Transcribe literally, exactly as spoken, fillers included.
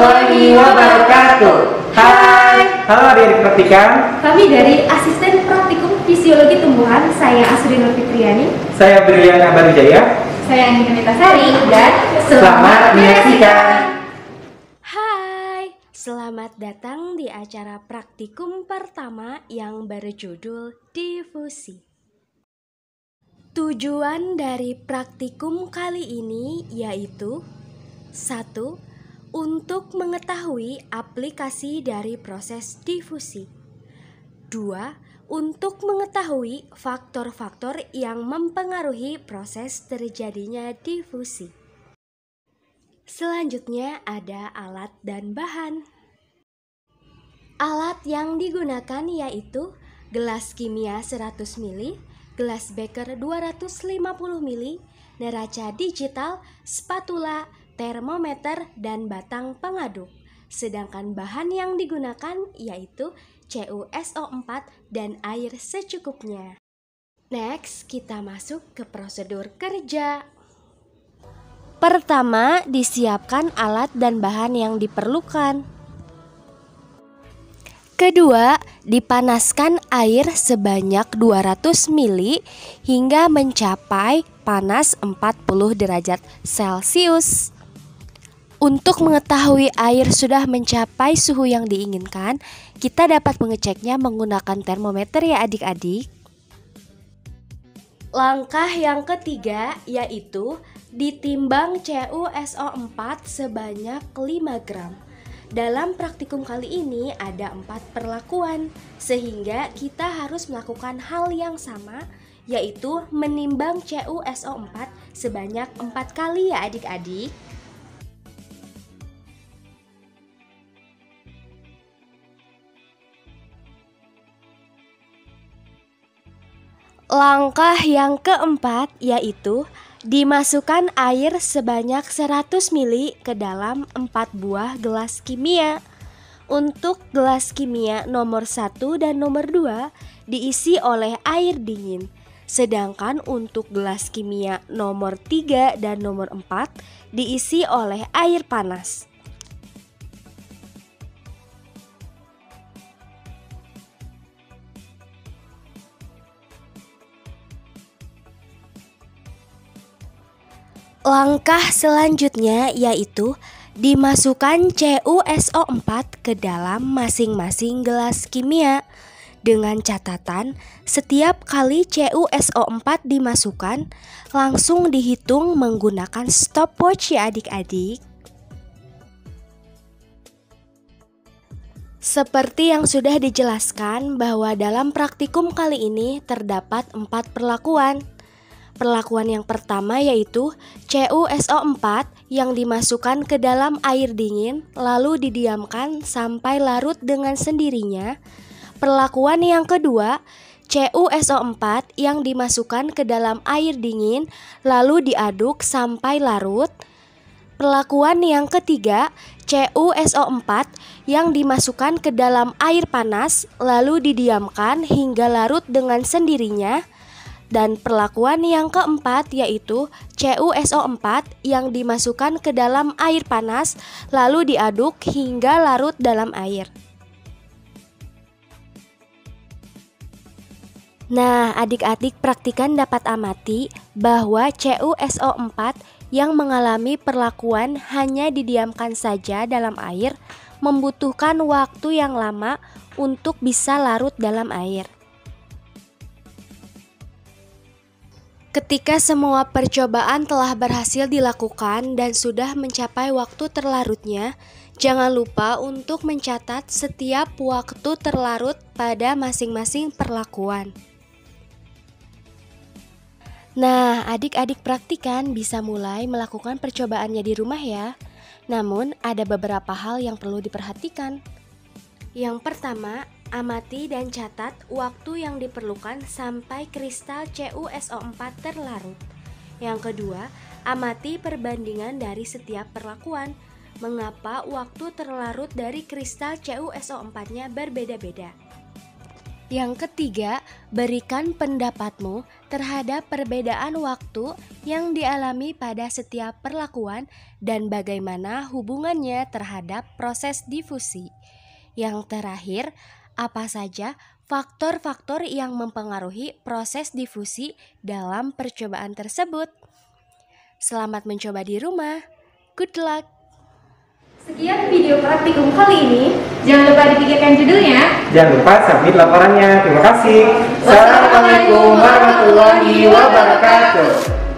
warahmatullahi wabarakatuh. Hai. Halo adik-adik praktikan. Kami dari Asisten Praktikum Fisiologi Tumbuhan. Saya Asri Nur Fitriani. Saya Briliana Barijaya. Saya Anggi Metasari dan Selamat menyaksikan. Hai, selamat datang di acara praktikum pertama yang berjudul Difusi. Tujuan dari praktikum kali ini yaitu satu. Untuk mengetahui aplikasi dari proses difusi. Dua. Untuk mengetahui faktor-faktor yang mempengaruhi proses terjadinya difusi. Selanjutnya ada alat dan bahan. Alat yang digunakan yaitu gelas kimia seratus mililiter, gelas beker dua ratus lima puluh mililiter, neraca digital, spatula, termometer, dan batang pengaduk. Sedangkan bahan yang digunakan yaitu C u S O empat dan air secukupnya. Next, kita masuk ke prosedur kerja. Pertama, disiapkan alat dan bahan yang diperlukan. Kedua, dipanaskan air sebanyak dua ratus mililiter hingga mencapai panas empat puluh derajat Celcius. Untuk mengetahui air sudah mencapai suhu yang diinginkan, kita dapat mengeceknya menggunakan termometer ya adik-adik. Langkah yang ketiga yaitu ditimbang C u S O empat sebanyak lima gram. Dalam praktikum kali ini ada empat perlakuan, sehingga kita harus melakukan hal yang sama, yaitu menimbang C u S O empat sebanyak empat kali ya adik-adik. Langkah yang keempat yaitu dimasukkan air sebanyak seratus mililiter ke dalam empat buah gelas kimia. Untuk gelas kimia nomor satu dan nomor dua diisi oleh air dingin. Sedangkan untuk gelas kimia nomor tiga dan nomor empat diisi oleh air panas. Langkah selanjutnya yaitu dimasukkan C u S O empat ke dalam masing-masing gelas kimia. Dengan catatan, setiap kali C u S O empat dimasukkan, langsung dihitung menggunakan stopwatch ya adik-adik. Seperti yang sudah dijelaskan bahwa dalam praktikum kali ini terdapat empat perlakuan. Perlakuan yang pertama yaitu C u S O empat yang dimasukkan ke dalam air dingin lalu didiamkan sampai larut dengan sendirinya. Perlakuan yang kedua, C u S O empat yang dimasukkan ke dalam air dingin lalu diaduk sampai larut. Perlakuan yang ketiga, C u S O empat yang dimasukkan ke dalam air panas lalu didiamkan hingga larut dengan sendirinya. Dan perlakuan yang keempat yaitu C u S O empat yang dimasukkan ke dalam air panas lalu diaduk hingga larut dalam air. Nah, adik-adik praktikan dapat amati bahwa C u S O empat yang mengalami perlakuan hanya didiamkan saja dalam air membutuhkan waktu yang lama untuk bisa larut dalam air. Ketika semua percobaan telah berhasil dilakukan dan sudah mencapai waktu terlarutnya, jangan lupa untuk mencatat setiap waktu terlarut pada masing-masing perlakuan. Nah, adik-adik praktikan bisa mulai melakukan percobaannya di rumah ya. Namun, ada beberapa hal yang perlu diperhatikan. Yang pertama, amati dan catat waktu yang diperlukan sampai kristal C u S O empat terlarut. Yang kedua, amati perbandingan dari setiap perlakuan. Mengapa waktu terlarut dari kristal C u S O empat-nya berbeda-beda. Yang ketiga, berikan pendapatmu terhadap perbedaan waktu yang dialami pada setiap perlakuan dan bagaimana hubungannya terhadap proses difusi. Yang terakhir, apa saja faktor-faktor yang mempengaruhi proses difusi dalam percobaan tersebut. Selamat mencoba di rumah. Good luck! Sekian video praktikum kali ini. Jangan lupa dipikirkan judulnya. Jangan lupa submit laporannya. Terima kasih. Wassalamualaikum warahmatullahi wabarakatuh.